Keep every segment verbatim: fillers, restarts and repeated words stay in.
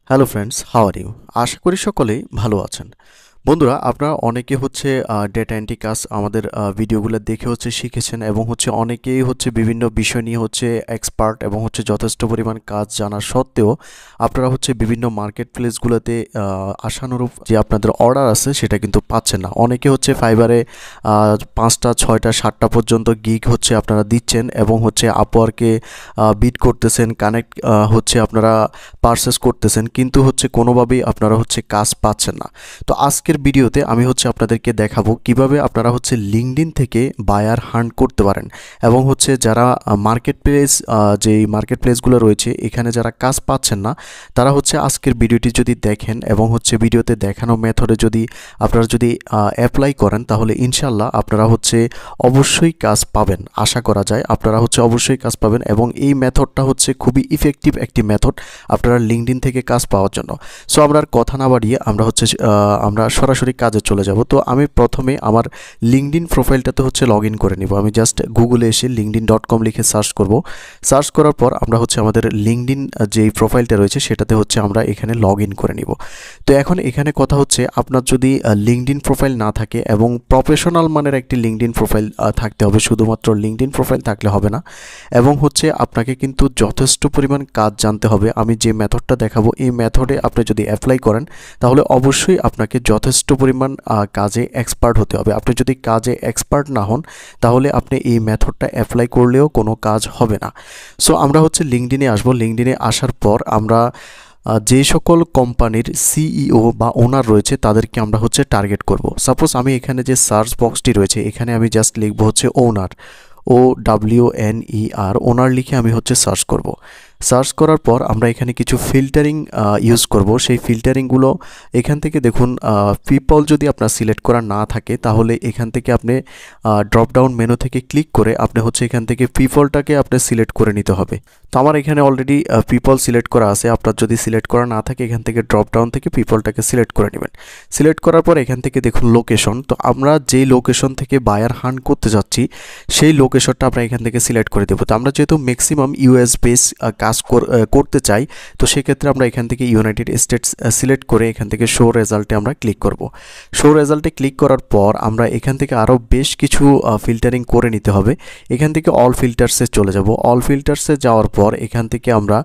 Hello friends, how are you? আশা করি সকলেই ভালো আছেন। বন্ধুরা, আপনারা অনেকে হচ্ছে ডেটা এন্ট্রি কাজ আমাদের ভিডিওগুলো দেখে হচ্ছে শিখেছেন এবং হচ্ছে অনেকেই হচ্ছে বিভিন্ন বিষয় নিয়ে হচ্ছে এক্সপার্ট এবং হচ্ছে যথেষ্ট পরিমাণ কাজ জানা সত্ত্বেও আপনারা হচ্ছে বিভিন্ন মার্কেট প্লেসগুলোতে আশানুরূপ যে আপনাদের অর্ডার আছে সেটা কিন্তু পাচ্ছেন না। অনেকে হচ্ছে ফাইবারে পাঁচটা ছয়টা সাতটা পর্যন্ত গিগ হচ্ছে আপনারা দিচ্ছেন এবং হচ্ছে আপওয়ার্কে বিড করতেছেন, কানেক্ট হচ্ছে আপনারা পারচেস করতেছেন, কিন্তু হচ্ছে কোনোভাবেই আপনারা হচ্ছে কাজ পাচ্ছেন না। তো আজকের ভিডিওতে আমি হচ্ছে আপনাদেরকে দেখাবো কিভাবে আপনারা হচ্ছে লিঙ্কডইন থেকে বায়ার হান্ট করতে পারেন এবং হচ্ছে যারা মার্কেট প্লেস যে মার্কেট প্লেসগুলো রয়েছে এখানে যারা কাজ পাচ্ছেন না তারা হচ্ছে আজকের ভিডিওটি যদি দেখেন এবং হচ্ছে ভিডিওতে দেখানো মেথডে যদি আপনারা যদি অ্যাপ্লাই করেন তাহলে ইনশাল্লাহ আপনারা হচ্ছে অবশ্যই কাজ পাবেন। আশা করা যায় আপনারা হচ্ছে অবশ্যই কাজ পাবেন এবং এই মেথডটা হচ্ছে খুবই ইফেক্টিভ একটি মেথড আপনারা লিঙ্কডইন থেকে কাজ পাওয়ার জন্য। সো আমরা আর কথা না বাড়িয়ে আমরা হচ্ছে আমরা সরাসরি কাজে চলে যাব। তো আমি প্রথমে আমার লিঙ্কডইন প্রোফাইলটাতে হচ্ছে লগ ইন করে নিব। আমি জাস্ট গুগলে এসে লিঙ্কডইন ডট কম লিখে সার্চ করব। সার্চ করার পর আমরা হচ্ছে আমাদের লিঙ্কডইন যে প্রোফাইলটা রয়েছে সেটাতে হচ্ছে আমরা এখানে লগ ইন করে নিব। তো এখন এখানে কথা হচ্ছে আপনার যদি লিঙ্কডইন প্রোফাইল না থাকে এবং প্রফেশনাল মানের একটি লিঙ্কডইন প্রোফাইল থাকতে হবে, শুধুমাত্র লিঙ্কডইন প্রোফাইল থাকলে হবে না এবং হচ্ছে আপনাকে কিন্তু যথেষ্ট পরিমাণ কাজ জানতে হবে। আমি যে মেথডটা দেখাবো এই মেথডে আপনি যদি অ্যাপ্লাই করেন তাহলে অবশ্যই আপনাকে যথেষ্ট পরিমাণ কাজে এক্সপার্ট হতে হবে। আপনি যদি কাজে এক্সপার্ট না হন তাহলে আপনি এই মেথডটা অ্যাপ্লাই করলেও কোনো কাজ হবে না। সো আমরা হচ্ছে লিঙ্কডইনে আসবো। লিঙ্কডইনে আসার পর আমরা যে সকল কোম্পানির সিইও বা ওনার রয়েছে তাদেরকে আমরা হচ্ছে টার্গেট করব। সাপোজ আমি এখানে যে সার্চ বক্সটি রয়েছে এখানে আমি জাস্ট লিখবো হচ্ছে ওনার, ও ডাব্লিউ এন ই আর, ওনার লিখে আমি হচ্ছে সার্চ করব। সার্চ করার পর আমরা এখানে কিছু ফিল্টারিং ইউজ করব। সেই ফিল্টারিংগুলো এখান থেকে দেখুন, পিপল যদি আপনার সিলেক্ট করা না থাকে তাহলে এখান থেকে আপনি ড্রপ ডাউন মেনু থেকে ক্লিক করে আপনি হচ্ছে এখান থেকে পিপলটাকে আপনি সিলেক্ট করে নিতে হবে। তো আমার এখানে অলরেডি পিপল সিলেক্ট করা আছে। আপনার যদি সিলেক্ট করা না থাকে এখান থেকে ড্রপ ডাউন থেকে পিপলটাকে সিলেক্ট করে নেবেন। সিলেক্ট করার পর এখান থেকে দেখুন লোকেশন। তো আমরা যেই লোকেশন থেকে বায়ার হান্ট করতে যাচ্ছি সেই লোকেশনটা আমরা এখান থেকে সিলেক্ট করে দেবো। তো আমরা যেহেতু ম্যাক্সিমাম ইউএস বেস কাজ করতে চাই তো সেক্ষেত্রে আমরা এখান থেকে ইউনাইটেড স্টেটস সিলেক্ট করে এখান থেকে শো রেজাল্টে আমরা ক্লিক করব। শো রেজাল্টে ক্লিক করার পর আমরা এখান থেকে আরও বেশ কিছু ফিল্টারিং করে নিতে হবে। এখান থেকে অল ফিল্টার্সে চলে যাব। অল ফিল্টার্সে যাওয়ার পর এখান থেকে আমরা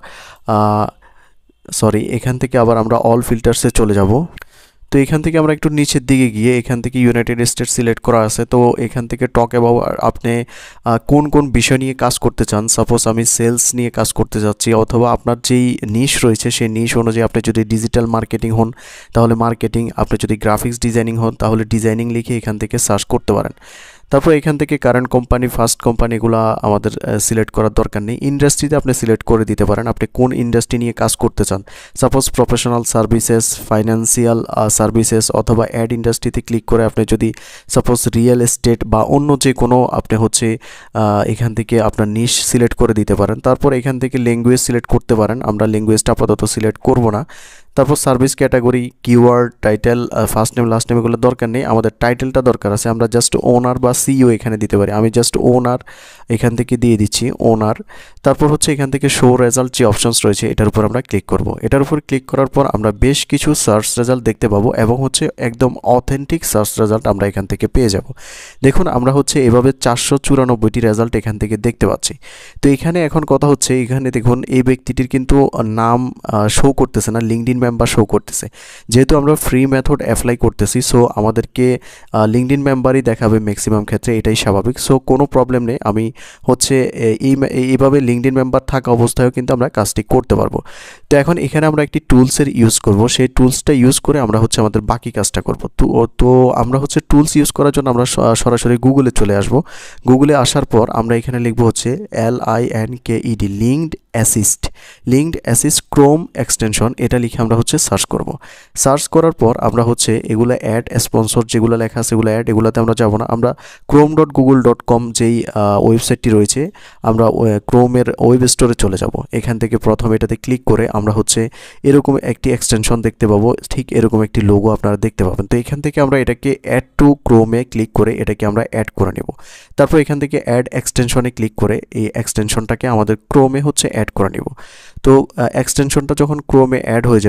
সরি এখান থেকে আবার আমরা অল ফিল্টার্সে চলে যাব। তো এখান থেকে আমরা একটু নিচের দিকে গিয়ে এখান থেকে ইউনাইটেড স্টেটস সিলেক্ট করা আছে। তো এখান থেকে টক অ্যাবাউট আপনি কোন কোন বিষয় নিয়ে কাজ করতে চান। সাপোজ আমি সেলস নিয়ে কাজ করতে যাচ্ছি, অথবা আপনার যেই নিশ রয়েছে সেই নিশ অনুযায়ী আপনি যদি ডিজিটাল মার্কেটিং হন তাহলে মার্কেটিং, আপনি যদি গ্রাফিক্স ডিজাইনিং হন তাহলে ডিজাইনিং লিখে এখান থেকে সার্চ করতে পারেন। তারপর এখান থেকে কারেন্ট কোম্পানি, ফার্স্ট কোম্পানিগুলো আমাদের সিলেক্ট করার দরকার নেই। ইন্ডাস্ট্রিতে আপনি সিলেক্ট করে দিতে পারেন আপনি কোন ইন্ডাস্ট্রি নিয়ে কাজ করতে চান। Suppose professional services, financial services অথবা অ্যাড ইন্ডাস্ট্রিতে ক্লিক করে আপনি যদি সাপোজ রিয়েল এস্টেট বা অন্য যে কোনো আপনি হচ্ছে এখান থেকে আপনার নিশ সিলেক্ট করে দিতে পারেন। তারপর এখান থেকে ল্যাঙ্গুয়েজ সিলেক্ট করতে পারেন। আমরা ল্যাঙ্গুয়েজটা আপাতত সিলেক্ট করব না। তারপর service category, keyword, title, first name last name এগুলো দরকার নেই, আমাদের টাইটেলটা দরকার আছে। আমরা জাস্ট ওনার বা সিইও এখানে দিতে পারি। আমি জাস্ট ওনার এখান থেকে দিয়ে দিচ্ছি ওনার। তারপর হচ্ছে এখান থেকে শো রেজাল্ট যে অপশনস রয়েছে এটার উপর আমরা ক্লিক করব। এটার উপর ক্লিক করার পর আমরা বেশ কিছু সার্চ রেজাল্ট দেখতে পাবো এবং হচ্ছে একদম অথেন্টিক সার্চ রেজাল্ট আমরা এখান থেকে পেয়ে যাব। দেখুন আমরা হচ্ছে এভাবে চারশো চুরানব্বইটি রেজাল্ট এখান থেকে দেখতে পাচ্ছি। তো এখানে এখন কথা হচ্ছে এখানে দেখুন এই ব্যক্তিটির কিন্তু নাম শো করতেছে না, লিঙ্কডইন মেম্বার শো করতেছে। যেহেতু আমরা ফ্রি মেথড অ্যাপ্লাই করতেছি সো আমাদেরকে লিঙ্কডইন মেম্বারই দেখাবে ম্যাক্সিমাম ক্ষেত্রে, এটাই স্বাভাবিক। সো কোনো প্রবলেম নেই। আমি হচ্ছে এই এইভাবে লিঙ্কডইন মেম্বার থাকা অবস্থায়ও কিন্তু আমরা কাজটি করতে পারবো। তো এখন এখানে আমরা একটি টুলসের ইউজ করব। সেই টুলসটা ইউজ করে আমরা হচ্ছে আমাদের বাকি কাজটা করব। তো তো আমরা হচ্ছে টুলস ইউজ করার জন্য আমরা সরাসরি গুগলে চলে আসব। গুগলে আসার পর আমরা এখানে লিখবো হচ্ছে L I N K E D, linked assist. Linked assist Chrome extension, এটা লিখে আমরা হচ্ছে সার্চ করব। সার্চ করার পর আমরা হচ্ছে এগুলো অ্যাড স্পন্সর যেগুলো লেখা আছে এগুলো অ্যাড, এগুলোতে আমরা যাব না। আমরা Chrome dot Google dot com যেই ওয়েবসাইটটি রয়েছে আমরা ক্রোমের ওয়েব স্টোরে চলে যাব। এখান থেকে প্রথমে এটাতে ক্লিক করে আমরা হচ্ছে এরকম একটি এক্সটেনশন দেখতে পাবো, ঠিক এরকম একটি লোগো আপনারা দেখতে পাবেন। তো এখান থেকে আমরা এটাকে অ্যাড টু ক্রোমে ক্লিক করে এটাকে আমরা অ্যাড করে নেব। তারপর এখান থেকে অ্যাড এক্সটেনশনে ক্লিক করে এই এক্সটেনশনটাকে আমাদের ক্রোমে হচ্ছে অ্যাড করে নেব। তো এক্সটেনশনটা যখন ক্রোমে অ্যাড হয়ে যাবে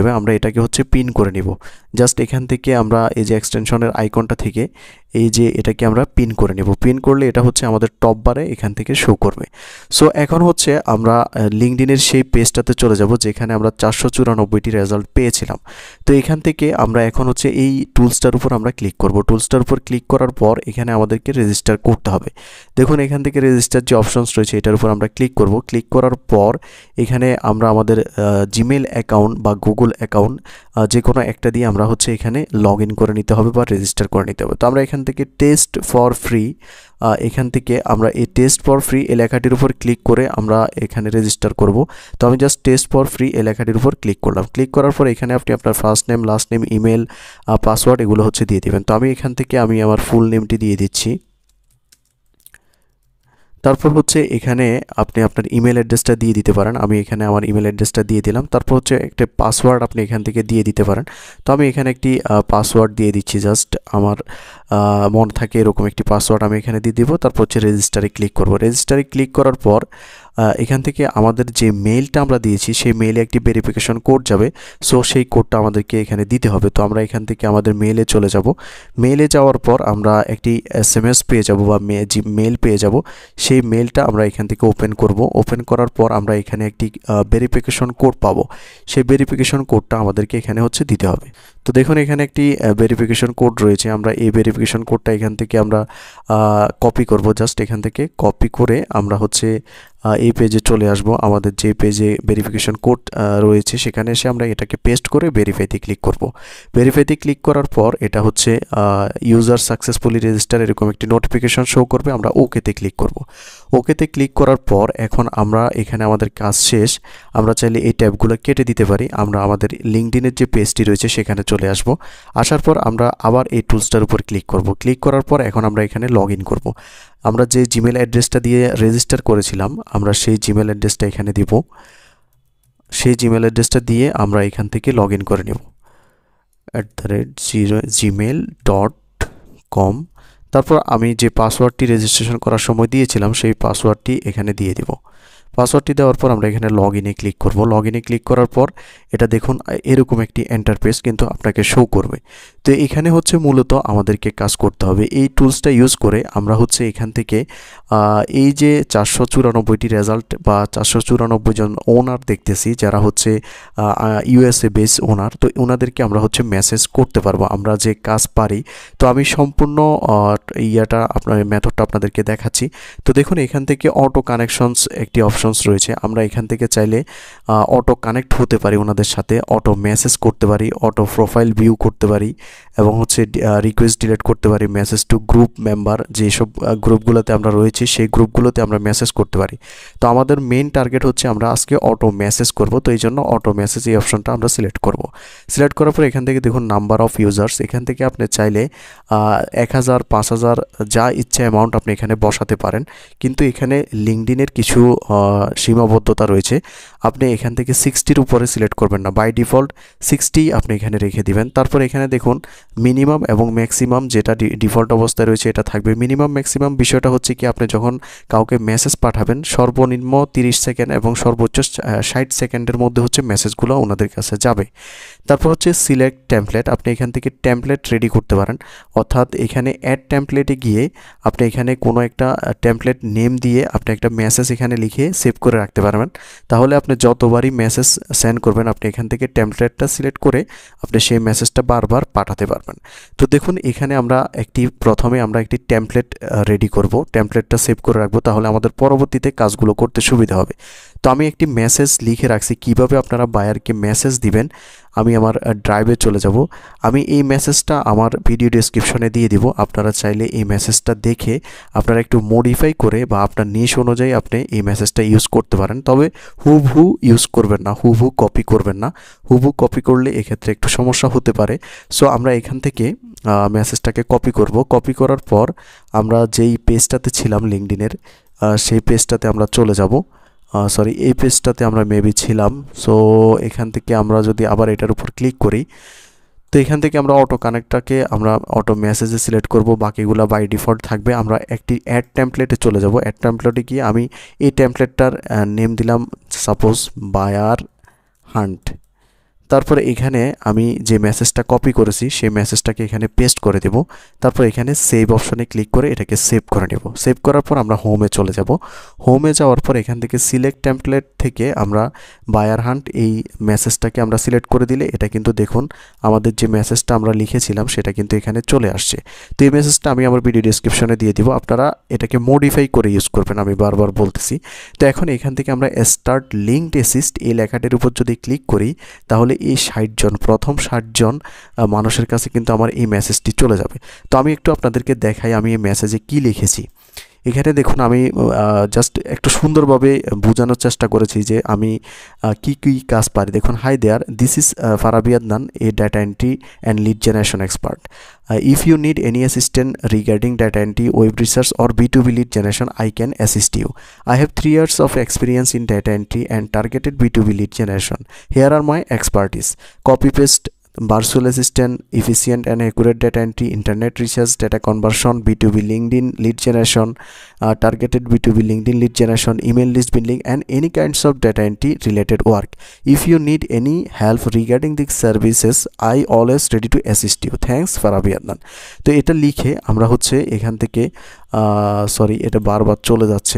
হবে আমরা এটাকে হচ্ছে পিন করে নিব। জাস্ট এখান থেকে আমরা এই যে এক্সটেনশনের আইকনটা থেকে এই যে এটাকে আমরা পিন করে নিব। পিন করলে এটা হচ্ছে আমাদের টপ বারে এখান থেকে শো করবে। সো এখন হচ্ছে আমরা লিঙ্কডইনের সেই পেজটাতে চলে যাব যেখানে আমরা চারশো চুরানব্বইটি রেজাল্ট পেয়েছিলাম। তো এখান থেকে আমরা এখন হচ্ছে এই টুলসটার উপর আমরা ক্লিক করব। টুলসটার উপর ক্লিক করার পর এখানে আমাদেরকে রেজিস্টার করতে হবে। দেখুন এখান থেকে রেজিস্টার যে অপশনস রয়েছে এটার উপর আমরা ক্লিক করব। ক্লিক করার পর এখানে আমরা আমাদের জিমেল অ্যাকাউন্ট বা গুগল অ্যাকাউন্ট যে কোনো একটা দিয়ে আমরা হচ্ছে এখানে লগ ইন করে নিতে হবে বা রেজিস্টার করে নিতে হবে। তো আমরা এখান থেকে টেস্ট ফর ফ্রি এখান থেকে আমরা এই টেস্ট ফর ফ্রি এই লেখাটির উপর ক্লিক করে আমরা এখানে রেজিস্টার করব। তো আমি জাস্ট টেস্ট ফর ফ্রি এই লেখাটির উপর ক্লিক করলাম। ক্লিক করার পর এখানে আপনি আপনার first name, last name, email, password এগুলো হচ্ছে দিয়ে দিবেন। তো আমি এখান থেকে আমি আমার ফুল নেমটি দিয়ে দিচ্ছি। তারপর হচ্ছে এখানে আপনি আপনার ইমেল অ্যাড্রেসটা দিয়ে দিতে পারেন। আমি এখানে আমার ইমেল অ্যাড্রেসটা দিয়ে দিলাম। তারপর হচ্ছে একটা পাসওয়ার্ড আপনি এখান থেকে দিয়ে দিতে পারেন। তো আমি এখানে একটি পাসওয়ার্ড দিয়ে দিচ্ছি, জাস্ট আমার মনে থাকে এরকম একটি পাসওয়ার্ড আমি এখানে দিয়ে দিব। তারপর হচ্ছে রেজিস্টারে ক্লিক করব। রেজিস্টারে ক্লিক করার পর এখান থেকে আমাদের যে মেইলটা আমরা দিয়েছি সেই মেইলে একটি ভেরিফিকেশন কোড যাবে। সো সেই কোডটা আমাদেরকে এখানে দিতে হবে। তো আমরা এখান থেকে আমাদের মেইলে চলে যাব। মেইলে যাওয়ার পর আমরা একটি এস এম এস পেয়ে যাব বা মেইল পেয়ে যাব। সেই মেইলটা আমরা এখান থেকে ওপেন করব। ওপেন করার পর আমরা এখানে একটি ভেরিফিকেশন কোড পাবো। সেই ভেরিফিকেশন কোডটা আমাদেরকে এখানে হচ্ছে দিতে হবে। তো দেখুন এখানে একটি ভেরিফিকেশন কোড রয়েছে। আমরা এই ভেরিফিকেশন কোডটা এখান থেকে আমরা কপি করব। জাস্ট এখান থেকে কপি করে আমরা হচ্ছে এই পেজে চলে আসব। আমাদের যে পেজে ভেরিফিকেশন কোড রয়েছে সেখানে এসে আমরা এটাকে পেস্ট করে ভেরিফাইতে ক্লিক করব। ভেরিফাইতে ক্লিক করার পর এটা হচ্ছে ইউজার সাকসেসফুলি রেজিস্টার এরকম একটি নোটিফিকেশন শো করবে। আমরা ওকেতে ক্লিক করব। ওকেতে ক্লিক করার পর এখন আমরা এখানে আমাদের কাজ শেষ। আমরা চাইলে এই ট্যাবগুলো কেটে দিতে পারি। আমরা আমাদের লিঙ্কডইনের যে পেজটি রয়েছে সেখানে চলে আসব। আসার পর আমরা আবার এই টুলসটার উপর ক্লিক করব। ক্লিক করার পর এখন আমরা এখানে লগ ইন করব। আমরা যে জিমেল অ্যাড্রেসটা দিয়ে রেজিস্টার করেছিলাম আমরা সেই জিমেল অ্যাড্রেসটা এখানে দিব। সেই জিমেল অ্যাড্রেসটা দিয়ে আমরা এখান থেকে লগ ইন করে নেব at the rate zero Gmail dot com. তারপর আমি যে পাসওয়ার্ডটি রেজিস্ট্রেশন করার সময় দিয়েছিলাম সেই পাসওয়ার্ডটি এখানে দিয়ে দিব। পাসওয়ার্ডটি দেওয়ার পর আমরা এখানে লগ ইনে ক্লিক করব। লগ ইনে ক্লিক করার পর এটা দেখুন এরকম একটি ইন্টারফেস কিন্তু আপনাকে শো করবে। তো এখানে হচ্ছে মূলত আমাদেরকে কাজ করতে হবে। এই টুলসটা ইউজ করে আমরা হচ্ছে এখান থেকে এই যে চারশো চুরানব্বইটি রেজাল্ট বা চারশো চুরানব্বই জন ওনার দেখতেছি যারা হচ্ছে ইউএসএ বেস ওনার, তো ওনাদেরকে আমরা হচ্ছে মেসেজ করতে পারবো আমরা যে কাজ পারি। তো আমি সম্পূর্ণ ইয়াটা আপনার মেথডটা আপনাদেরকে দেখাচ্ছি। তো দেখুন এখান থেকে অটো কানেকশনস একটি অপশনস রয়েছে। আমরা এখান থেকে চাইলে অটো কানেক্ট হতে পারি ওনাদের সাথে, অটো মেসেজ করতে পারি, অটো প্রোফাইল ভিউ করতে পারি এবং হচ্ছে রিকোয়েস্ট ডিলিট করতে পারি, মেসেজ টু গ্রুপ মেম্বার যেসব গ্রুপগুলোতে আমরা রয়েছি সেই গ্রুপগুলোতে আমরা মেসেজ করতে পারি। তো আমাদের মেইন টার্গেট হচ্ছে আমরা আজকে অটো মেসেজ করব। তো এই জন্য অটো মেসেজ এই অপশনটা আমরা সিলেক্ট করব। সিলেক্ট করার পর এখান থেকে দেখুন নাম্বার অফ ইউজার্স, এখান থেকে আপনি চাইলে এক হাজার পাঁচ হাজার যা ইচ্ছা অ্যামাউন্ট আপনি এখানে বসাতে পারেন। কিন্তু এখানে লিঙ্কডইনের কিছু সীমাবদ্ধতা রয়েছে। আপনি এখান থেকে সিক্সটির উপরে সিলেক্ট করবেন না, বাই ডিফল্ট সিক্সটি আপনি এখানে রেখে দিবেন। তারপর এখানে দেখুন মিনিমাম এবং ম্যাক্সিমাম যেটা ডিফল্ট অবস্থায় রয়েছে এটা থাকবে। মিনিমাম ম্যাক্সিমাম বিষয়টা হচ্ছে কি আপনি যখন কাউকে মেসেজ পাঠাবেন সর্বনিম্ন তিরিশ সেকেন্ড এবং সর্বোচ্চ ষাট সেকেন্ডের মধ্যে হচ্ছে মেসেজগুলো ওনাদের কাছে যাবে। তারপর হচ্ছে সিলেক্ট টেমপ্লেট, আপনি এখান থেকে টেমপ্লেট রেডি করতে পারেন। অর্থাৎ এখানে অ্যাড টেমপ্লেটে গিয়ে আপনি এখানে কোনো একটা টেমপ্লেট নেম দিয়ে আপনি একটা মেসেজ এখানে লিখে সেভ করে রাখতে পারবেন। তাহলে আপনি যতবারই মেসেজ সেন্ড করবেন আপনি এখান থেকে টেমপ্লেটটা সিলেক্ট করে আপনি সেই মেসেজটা বারবার পাঠাতে পারবেন। তো দেখুন এখানে আমরা একটি প্রথমে আমরা একটি টেমপ্লেট রেডি করব, টেমপ্লেটটা সেভ করে রাখবো, তাহলে আমাদের পরবর্তীতে কাজগুলো করতে সুবিধা হবে। তো আমি একটি মেসেজ লিখে রাখছি কিভাবে আপনারা বায়ারকে মেসেজ দিবেন। আমি আমার ড্রাইভে চলে যাব। আমি এই মেসেজটা আমার ভিডিও ডেসক্রিপশনে দিয়ে দিব। আপনারা চাইলে এই মেসেজটা দেখে আপনারা একটু মডিফাই করে বা আপনার নিশ অনুযায়ী আপনি এই মেসেজটা ইউজ করতে পারেন। তবে হুবহু ইউজ করবেন না, হুবহু কপি করবেন না। হুবহু কপি করলে এক্ষেত্রে একটু সমস্যা হতে পারে। সো আমরা এখান থেকে মেসেজটাকে কপি করব। কপি করার পর আমরা যেই পেজটাতে ছিলাম লিঙ্কডইনের সেই পেজটাতে আমরা চলে যাব। সরি এই পেজটাতে আমরা মেবি ছিলাম। সো এখান থেকে আমরা যদি আবার এটার উপর ক্লিক করি তো এখান থেকে আমরা অটো কানেক্টটাকে আমরা অটো মেসেজে সিলেক্ট করব, বাকিগুলো বাই ডিফল্ট থাকবে। আমরা একটি অ্যাড টেমপ্লেটে চলে যাব। অ্যাড টেমপ্লেটে গিয়ে আমি এই টেমপ্লেটটার নেম দিলাম সাপোজ বায়ার হান্ট। তারপরে এখানে আমি যে মেসেজটা কপি করেছি সেই মেসেজটাকে এখানে পেস্ট করে দেব। তারপর এখানে সেভ অপশনে ক্লিক করে এটাকে সেভ করে নেব। সেভ করার পর আমরা হোমে চলে যাব। হোমে যাওয়ার পর এখান থেকে সিলেক্ট টেমপ্লেট থেকে আমরা বায়ার হান্ট এই মেসেজটাকে আমরা সিলেক্ট করে দিলে এটা কিন্তু দেখুন আমাদের যে মেসেজটা আমরা লিখেছিলাম সেটা কিন্তু এখানে চলে আসছে। তো এই মেসেজটা আমি আমার ভিডিও ডেসক্রিপশনে দিয়ে দিব, আপনারা এটাকে মডিফাই করে ইউজ করবেন, আমি বারবার বলতেছি। তো এখন এখান থেকে আমরা স্টার্ট লিঙ্কড অ্যাসিস্ট এই লেখাটির উপর যদি ক্লিক করি তাহলে এই ষাট জন প্রথম ষাট জন মানুষের কাছে কিন্তু আমার এই মেসেজটি চলে যাবে। তো আমি একটু আপনাদেরকে দেখাই আমি এই মেসেজে কি লিখেছি। এখানে দেখুন আমি জাস্ট একটু সুন্দরভাবে বোঝানোর চেষ্টা করেছি যে আমি কি কি কাজ পারি। দেখুন, hi there, this is Farabi Adnan, a data entry and lead generation expert. Uh, if you need any assistance regarding data entry, web research or B two B lead generation, I can assist you. I have three years of experience in data entry and targeted B two B lead generation. Here are my expertise: copy paste, virtual assistant, efficient and accurate data entry, internet research, data conversion, B two B LinkedIn lead generation, uh, targeted B two B LinkedIn lead generation, email list building, and any kinds of data entry related work. If you need any help regarding these services, I always ready to assist you. Thanks, Farabi Adnan. তো এটা লিখে আমরা হচ্ছে এখান থেকে sorry এটা বারবার চলে যাচ্ছে,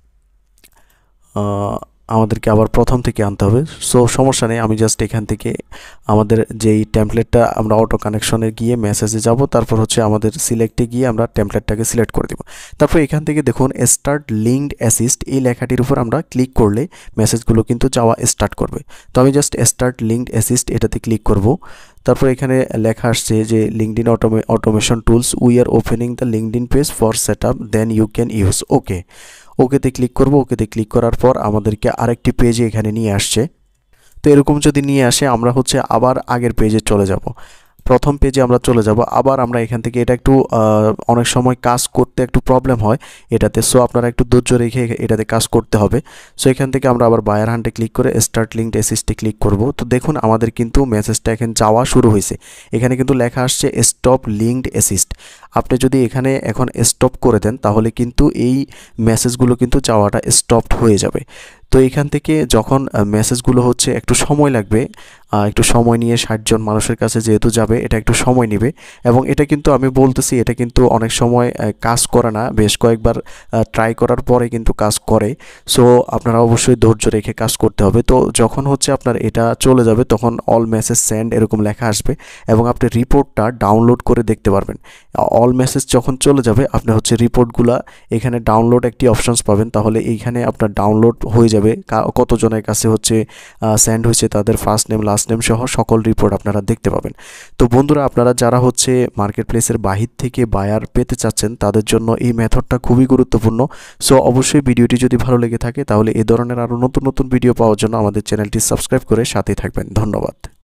আমাদেরকে আবার প্রথম থেকে আনতে হবে। সো সমস্যা নেই, আমি জাস্ট এখান থেকে আমাদের যেই টেমপ্লেটটা আমরা অটো কানেকশনে গিয়ে মেসেজে যাব, তারপর হচ্ছে আমাদের সিলেক্টে গিয়ে আমরা টেমপ্লেটটাকে সিলেক্ট করে দেব। তারপর এখান থেকে দেখুন স্টার্ট লিঙ্কড অ্যাসিস্ট এই লেখাটির উপর আমরা ক্লিক করলে মেসেজগুলো কিন্তু যাওয়া স্টার্ট করবে। তো আমি জাস্ট স্টার্ট লিঙ্কড অ্যাসিস্ট এটাতে ক্লিক করব। তারপর এখানে লেখা আসছে যে লিঙ্কডইন অটোমে automation tools, we are opening the LinkedIn page for set up, then you can use. Okay, ওকেতে ক্লিক করব। ওকেতে ক্লিক করার পর আমাদেরকে আরেকটি পেজে এখানে নিয়ে আসছে। তো এরকম যদি নিয়ে আসে আমরা হচ্ছে আবার আগের পেজে চলে যাব। প্রথম পেজে আমরা চলে যাব, আবার আমরা এখান থেকে এটা একটু অনেক সময় কাজ করতে একটু প্রবলেম হয় এটাতে, সো আপনারা একটু ধৈর্য রেখে এটাতে কাজ করতে হবে। সো এখান থেকে আমরা আবার বায়ার হান্টে ক্লিক করে স্টার্ট লিঙ্কড অ্যাসিস্টে ক্লিক করব। তো দেখুন আমাদের কিন্তু মেসেজটা এখন যাওয়া শুরু হয়েছে। এখানে কিন্তু লেখা আসছে স্টপ লিঙ্কড অ্যাসিস্ট। আপনি যদি এখানে এখন স্টপ করে দেন তাহলে কিন্তু এই মেসেজগুলো কিন্তু যাওয়াটা স্টপড হয়ে যাবে। তো এখান থেকে যখন মেসেজগুলো হচ্ছে একটু সময় লাগবে, একটু সময় নিয়ে ষাট জন মানুষের কাছে যেহেতু যাবে এটা একটু সময় নেবে, এবং এটা কিন্তু আমি বলতেছি এটা কিন্তু অনেক সময় কাজ করে না, বেশ কয়েকবার ট্রাই করার পরে কিন্তু কাজ করে। সো আপনারা অবশ্যই ধৈর্য রেখে কাজ করতে হবে। তো যখন হচ্ছে আপনার এটা চলে যাবে তখন অল মেসেজ সেন্ড এরকম লেখা আসবে এবং আপনি রিপোর্টটা ডাউনলোড করে দেখতে পারবেন। অল মেসেজ যখন চলে যাবে আপনি হচ্ছে রিপোর্টগুলা এখানে ডাউনলোড একটি অপশনস পাবেন, তাহলে এইখানে আপনার ডাউনলোড হয়ে যাবে কতজনের কাছে হচ্ছে সেন্ড হয়েছে, তাদের ফার্স্ট নেম লাস্ট নেম সহ সকল রিপোর্ট আপনারা দেখতে পাবেন। তো বন্ধুরা, আপনারা যারা হচ্ছে মার্কেট প্লেসের বাহির থেকে বায়ার পেতে চাচ্ছেন তাদের জন্য এই মেথডটা খুবই গুরুত্বপূর্ণ। সো অবশ্যই ভিডিওটি যদি ভালো লেগে থাকে তাহলে এ ধরনের আরও নতুন নতুন ভিডিও পাওয়ার জন্য আমাদের চ্যানেলটি সাবস্ক্রাইব করে সাথেই থাকবেন। ধন্যবাদ।